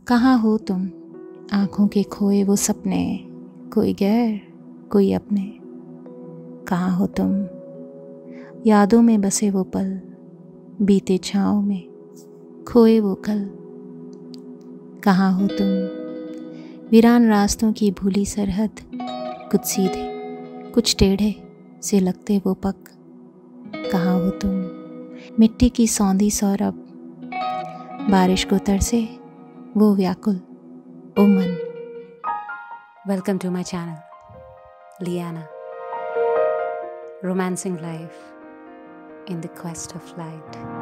कहाँ हो तुम, आँखों के खोए वो सपने, कोई गैर कोई अपने। कहाँ हो तुम, यादों में बसे वो पल, बीते छाँव में खोए वो कल। कहाँ हो तुम, वीरान रास्तों की भूली सरहद, कुछ सीधे कुछ टेढ़े से लगते वो पग। कहाँ हो तुम, मिट्टी की सौंधी सौरभ, बारिश को तरसे वो व्याकुल ओ मन। Welcome to my channel, Liana, romancing life in the quest of light.